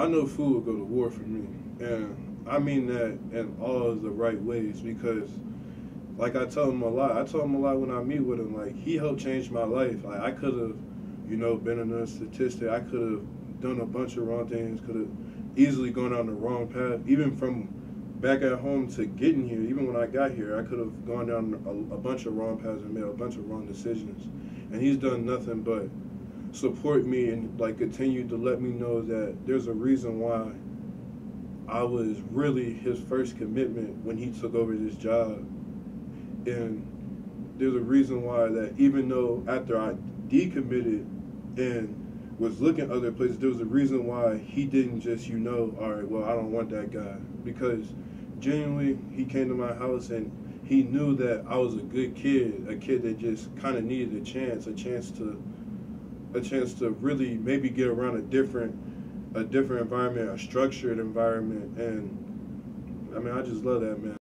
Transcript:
know food will go to war for me, and I mean that in all of the right ways because, like I tell him a lot. I tell him a lot when I meet with him. Like he helped change my life. Like I could have, been a statistic. I could have done a bunch of wrong things. Could have easily gone down the wrong path. Even from back at home to getting here. Even when I got here, I could have gone down a bunch of wrong paths and made a bunch of wrong decisions. And he's done nothing but support me and like continue to let me know that there's a reason why I was really his first commitment when he took over this job. And there's a reason why that even though after I decommitted and was looking other places, there was a reason why he didn't just, all right, well, I don't want that guy. Because genuinely, he came to my house and he knew that I was a good kid, a kid that just kind of needed a chance to really maybe get around a different environment, a structured environment. And I mean, I just love that, man.